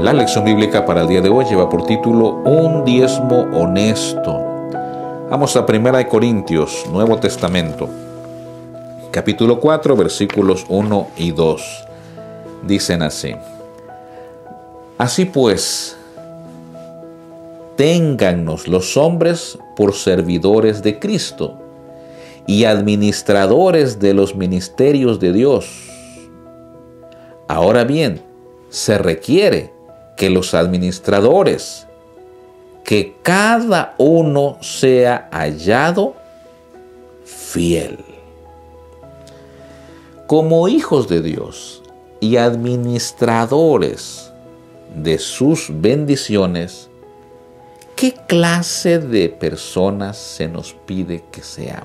La lección bíblica para el día de hoy lleva por título Un diezmo honesto. Vamos a 1 Corintios, Nuevo Testamento, capítulo 4, versículos 1 y 2. Dicen así: Así pues, téngannos los hombres por servidores de Cristo y administradores de los ministerios de Dios. Ahora bien, se requiere que los administradores, que cada uno sea hallado fiel. Como hijos de Dios y administradores de sus bendiciones, ¿qué clase de personas se nos pide que seamos?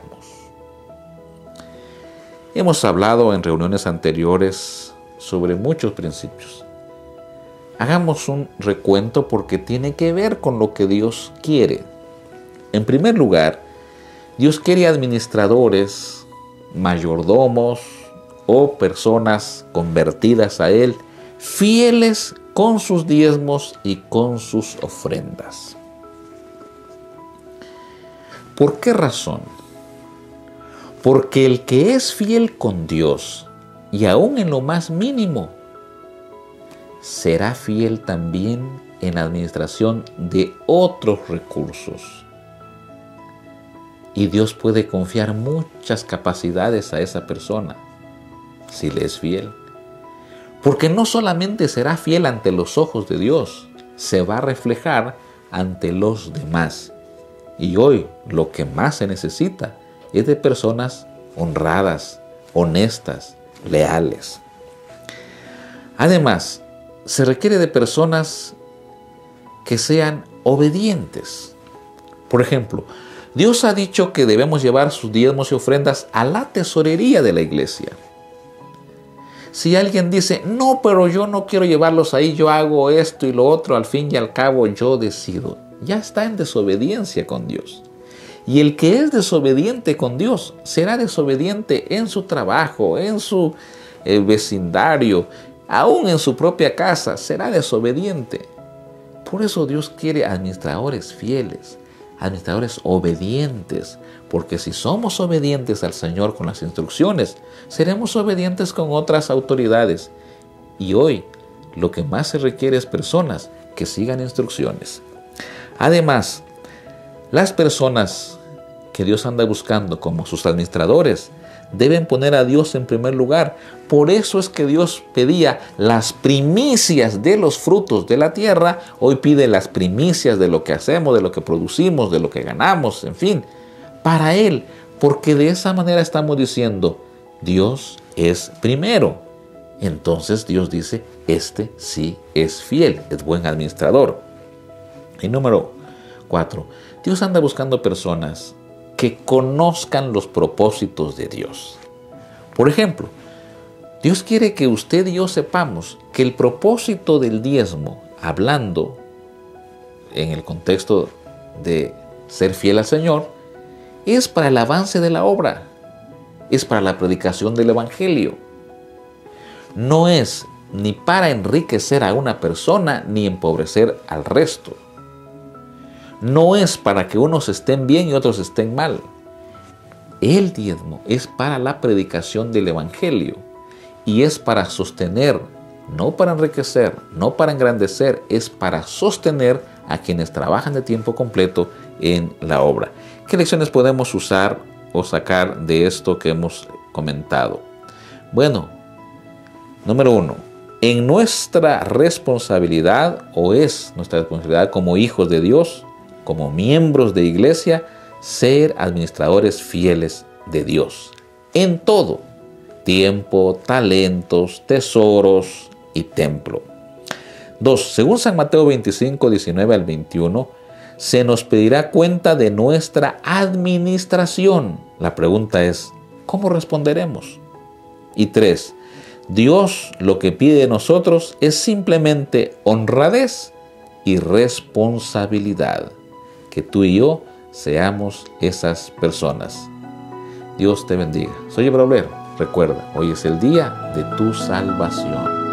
Hemos hablado en reuniones anteriores sobre muchos principios. Hagamos un recuento porque tiene que ver con lo que Dios quiere. En primer lugar, Dios quiere administradores, mayordomos o personas convertidas a Él, fieles con sus diezmos y con sus ofrendas. ¿Por qué razón? Porque el que es fiel con Dios, y aún en lo más mínimo, será fiel también en la administración de otros recursos. Y Dios puede confiar muchas capacidades a esa persona si le es fiel. Porque no solamente será fiel ante los ojos de Dios, se va a reflejar ante los demás. Y hoy lo que más se necesita es de personas honradas, honestas, leales. Además, se requiere de personas que sean obedientes. Por ejemplo, Dios ha dicho que debemos llevar sus diezmos y ofrendas a la tesorería de la iglesia. Si alguien dice, no, pero yo no quiero llevarlos ahí, yo hago esto y lo otro, al fin y al cabo yo decido, ya está en desobediencia con Dios. Y el que es desobediente con Dios será desobediente en su trabajo, en su vecindario, aún en su propia casa, será desobediente. Por eso Dios quiere administradores fieles, administradores obedientes, porque si somos obedientes al Señor con las instrucciones, seremos obedientes con otras autoridades. Y hoy lo que más se requiere es personas que sigan instrucciones. Además, las personas que Dios anda buscando como sus administradores deben poner a Dios en primer lugar. Por eso es que Dios pedía las primicias de los frutos de la tierra. Hoy pide las primicias de lo que hacemos, de lo que producimos, de lo que ganamos, en fin, para Él. Porque de esa manera estamos diciendo, Dios es primero. Entonces Dios dice, este sí es fiel, es buen administrador. Y número 4, Dios anda buscando personas que conozcan los propósitos de Dios. Por ejemplo, Dios quiere que usted y yo sepamos que el propósito del diezmo, hablando en el contexto de ser fiel al Señor, es para el avance de la obra, es para la predicación del Evangelio. No es ni para enriquecer a una persona ni empobrecer al resto. No es para que unos estén bien y otros estén mal. El diezmo es para la predicación del Evangelio y es para sostener, no para enriquecer, no para engrandecer, es para sostener a quienes trabajan de tiempo completo en la obra. ¿Qué lecciones podemos usar o sacar de esto que hemos comentado? Bueno, número 1, en nuestra responsabilidad, o es nuestra responsabilidad como hijos de Dios, como miembros de iglesia, ser administradores fieles de Dios. En todo, tiempo, talentos, tesoros y templo. 2. Según San Mateo 25, 19 al 21, se nos pedirá cuenta de nuestra administración. La pregunta es, ¿cómo responderemos? Y 3. Dios lo que pide de nosotros es simplemente honradez y responsabilidad. Que tú y yo seamos esas personas. Dios te bendiga. Soy Ebrahim Obrero. Recuerda, hoy es el día de tu salvación.